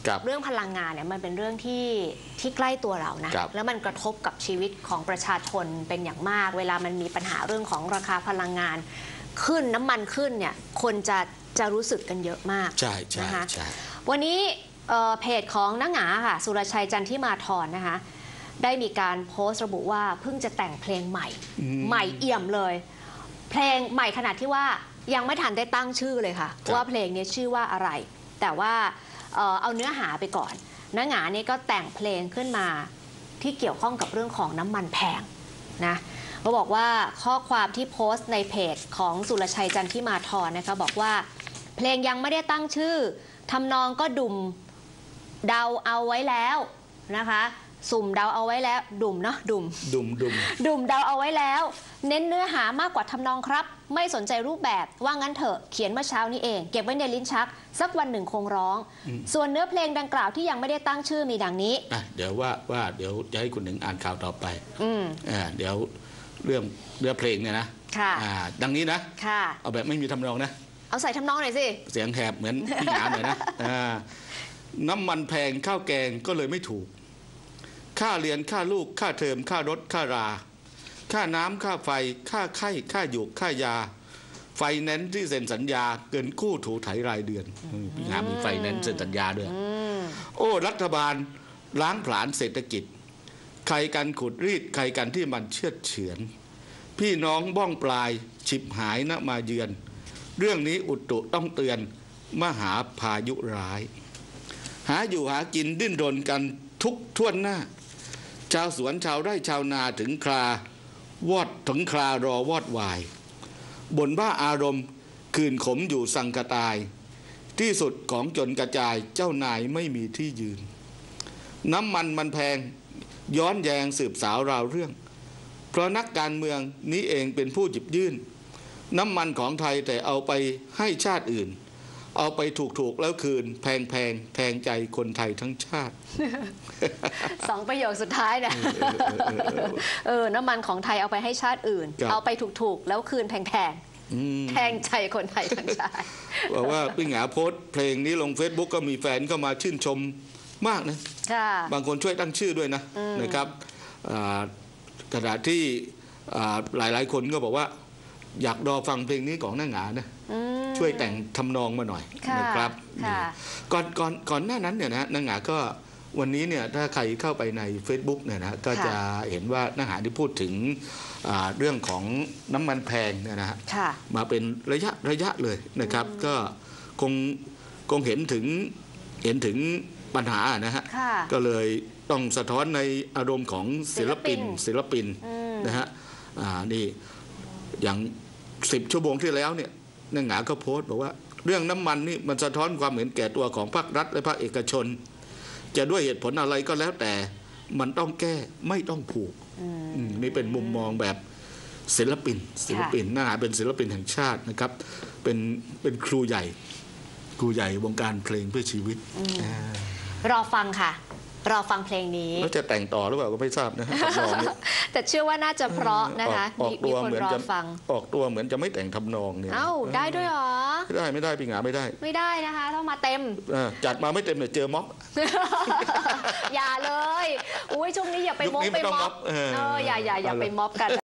เรื่องพลังงานเนี่ยมันเป็นเรื่องที่ใกล้ตัวเรานะแล้วมันกระทบกับชีวิตของประชาชนเป็นอย่างมากเวลามันมีปัญหาเรื่องของราคาพลังงานขึ้นน้ำมันขึ้นเนี่ยคนจะรู้สึกกันเยอะมากใช่นะคะวันนี้เพจของนักหงาค่ะสุรชัยจันทิมาธรนะคะได้มีการโพสต์ระบุว่าเพิ่งจะแต่งเพลงใหม่เอี่ยมเลยเพลงใหม่ขนาดที่ว่ายังไม่ทันได้ตั้งชื่อเลยค่ะว่าเพลงนี้ชื่อว่าอะไรแต่ว่าเอาเนื้อหาไปก่อนนักหงาเนี่ยก็แต่งเพลงขึ้นมาที่เกี่ยวข้องกับเรื่องของน้ำมันแพงนะเขาบอกว่าข้อความที่โพสต์ในเพจของสุรชัยจันทิมาธรนะคะบอกว่าเพลงยังไม่ได้ตั้งชื่อทำนองก็ดุมเดาเอาไว้แล้วนะคะสุ่มเดาเอาไว้แล้วดุมเนาะดุมเดาเอาไว้แล้วเน้นเนื้อหามากกว่าทำนองครับไม่สนใจรูปแบบว่างั้นเถอะเขียนเมื่อเช้านี้เองเก็บไว้ในลิ้นชักสักวันหนึ่งคงร้องส่วนเนื้อเพลงดังกล่าวที่ยังไม่ได้ตั้งชื่อมีดังนี้เดี๋ยวว่าเดี๋ยวจะให้คุณหนึ่งอ่านข่าวต่อไปเดี๋ยวเรื่องเนื้อเพลงเนี่ยนะดังนี้นะเอาแบบไม่มีทำนองนะเอาใส่ทำนองหน่อยสิเสียงแหบเหมือนพี่หงาหน่อยนะน้ำมันแพงข้าวแกงก็เลยไม่ถูกค่าเรียนค่าลูกค่าเทอมค่ารถค่าราค่าน้ำค่าไฟค่าไข้ค่าหยุกค่ายาไฟแนนซ์ที่เซ็นสัญญาเงินกู้ถูไถรายเดือนพี่หงามีไฟแนนซ์เซ็นสัญญาด้วยโอ้รัฐบาลล้างผลาญเศรษฐกิจใครกันขุดรีดใครกันที่มันเชือดเฉือนพี่น้องบ้องปลายฉิบหายนะมาเยือนเรื่องนี้อุตุต้องเตือนมหาพายุร้ายหาอยู่หากินดิ้นรนกันทุกท่วนหน้าชาวสวนชาวไร่ชาวนาถึงคราวอดถึงครารอวอดวายบ่นว่าอารมณ์คืนขมอยู่สังกตายที่สุดของจนกระจายเจ้านายไม่มีที่ยืนน้ำมันแพงย้อนแยงสืบสาวราวเรื่องเพราะนักการเมืองนี้เองเป็นผู้หยิบยื่นน้ำมันของไทยแต่เอาไปให้ชาติอื่นเอาไปถูกแล้วคืนแพงใจคนไทยทั้งชาติสองประโยคสุดท้ายนะน้ำมันของไทยเอาไปให้ชาติอื่นเอาไปถูกแล้วคืนแพงใจคนไทยทั้งชาติบอกว่าพี่หงาโพสต์เพลงนี้ลง Facebook ก็มีแฟนเข้ามาชื่นชมมากนะบางคนช่วยตั้งชื่อด้วยนะครับขณะที่หลายคนก็บอกว่าอยากรอฟังเพลงนี้ของนักหงานะช่วยแต่งทำนองมาหน่อยนะครับก่อนหน้านั้นเนี่ยนะนักหงาก็วันนี้เนี่ยถ้าใครเข้าไปใน Facebook เนี่ยนะก็จะเห็นว่านักหงาที่พูดถึงเรื่องของน้ำมันแพงเนี่ยนะฮะมาเป็นระยะเลยนะครับก็คงเห็นถึงปัญหานะฮะก็เลยต้องสะท้อนในอารมณ์ของศิลปินนะฮะนี่อย่าง10 ชั่วโมงที่แล้วเนี่ยนักหงาก็โพสต์บอกว่าเรื่องน้ำมันนี่มันสะท้อนความเห็นแก่ตัวของภาครัฐและภาคเอกชนจะด้วยเหตุผลอะไรก็แล้วแต่มันต้องแก้ไม่ต้องผูกนี่เป็นมุมมองแบบศิลปินนักหงาเป็นศิลปินแห่งชาตินะครับเป็นครูใหญ่วงการเพลงเพื่อชีวิตรอฟังค่ะรอฟังเพลงนี้แล้วจะแต่งต่อหรือเปล่าก็ไม่ทราบนะแต่เชื่อว่าน่าจะเพราะนะคะมีคนรอฟังออกตัวเหมือนจะไม่แต่งทำนองเนี่ยได้ด้วยหรอไม่ได้พี่หงาไม่ได้นะคะต้องมาเต็มจัดมาไม่เต็มเนี่ยเจอม็อบอย่าเลยอุ้ยช่วงนี้อย่าไปม็อบอย่าไปม็อบกัน